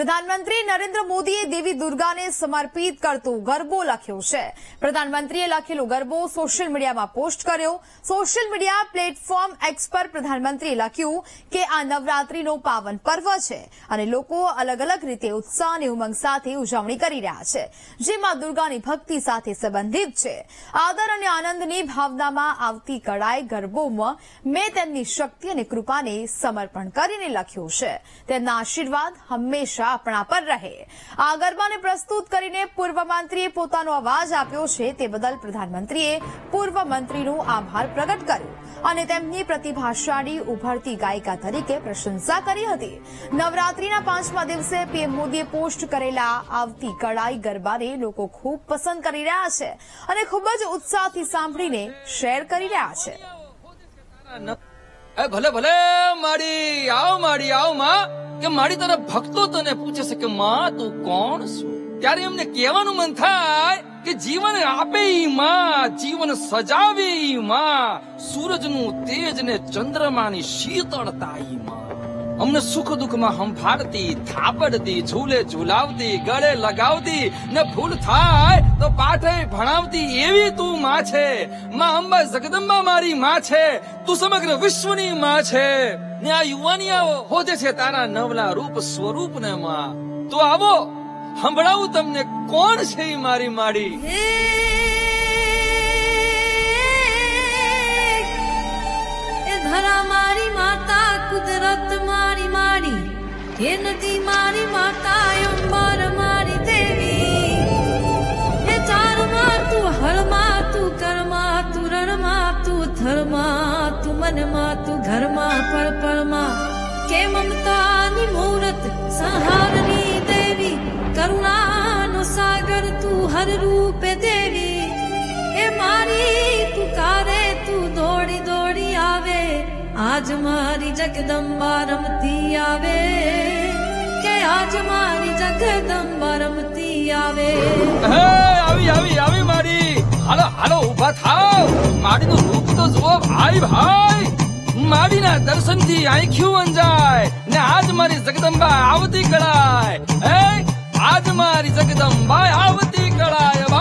પ્રધાનમંત્રી નરેન્દ્ર મોદીએ દેવી દુર્ગાને સમર્પિત કરતો ગરબો લખ્યો છે। પ્રધાનમંત્રીએ લખેલો ગરબો સોશિયલ મીડિયામાં પોસ્ટ કર્યો। સોશિયલ મીડિયા પ્લેટફોર્મ એક્સ પર પ્રધાનમંત્રીએ લખ્યું કે આ નવરાત્રીનો પાવન પર્વ છે અને લોકો અલગ અલગ રીતે ઉત્સાહ અને ઉમંગ સાથે ઉજવણી કરી રહ્યા છે, જે માં દુર્ગાની ભક્તિ સાથે સંબંધિત છે। આદર અને આનંદની ભાવનામાં આવતી કળાએ ગરબોમાં મેં તેમની શક્તિ અને કૃપાને સમર્પણ કરીને લખ્યું છે। તેમના આશીર્વાદ હંમેશા આપણા પર રહે। આ ગરબાને પ્રસ્તુત કરીને પૂર્વ મંત્રીએ પોતાનો અવાજ આપ્યો છે, તે બદલ પ્રધાનમંત્રીએ પૂર્વ મંત્રીનો આભાર પ્રગટ કર્યો અને તેમની પ્રતિભાશાળી ઉભરતી ગાયિકા તરીકે પ્રશંસા કરી હતી। નવરાત્રીના 5મા દિવસે પીએમ મોદીએ પોસ્ટ કરેલા આવતી કળાઈ ગરબાને લોકો ખૂબ પસંદ કરી રહ્યા છે અને ખૂબ જ ઉત્સાહથી સાંભળીને શેર કરી રહ્યા છે। ભલે ભલે માડી આવ માં કે મારી તારા ભક્તો તને પૂછે છે કે માં તું કોણ છું, ત્યારે એમને કહેવાનું મન થાય કે જીવન આપે ઈ માં, જીવન સજાવે ઈ માં, સૂરજનું તેજ ને ચંદ્રમાની શીતળતા ઈ માં, અમને સુખ દુઃખમાં સંભાળતી, થાપડતી, ઝૂલે ઝૂલાવતી, ગળે લગાવતી ને ભૂલ થાય તો પાઠે ભણાવતી એવી તું માં છે। માં અંબા જગદંબા મારી માં છે, તું સમગ્ર વિશ્વની માં છે ને આ યુવાનિયાઓ હોજે છે તારા નવલા રૂપ સ્વરૂપ ને માં। તો આવો સંભળાવું તમને કોણ છે ઈ મારી માડી। ધરા મારી માતા, કુદરત મારી માડી, હે નદી મારી માતા, અંબર મારી દેવી, હે ચારમાં તું, હળમાં તું, કરમાં તું, રણમાં તું, થરમાં તું, મનમાં તું, ઘરમાં પળપળમાં કે મમતાની મૂરત, સંહારની દેવી, કરુણાનો સાગર તું, હર રૂપે દેવી, એ મારી પુકારે તું દોડી દોડી આવે, આજ મારી જગદંબા રમતી આવે, કે આજ મારી જગદંબા રમતી આવે। આવી મારી, હાલો ઉભા થાવ, માડીનું રૂપ તો જુઓ ભાઈ, માડીના દર્શનથી આંખ્યું અંજાય ને આજ મારી જગદંબા આવતી કળાય, આજ મારી જગદંબા આવતી કળાય।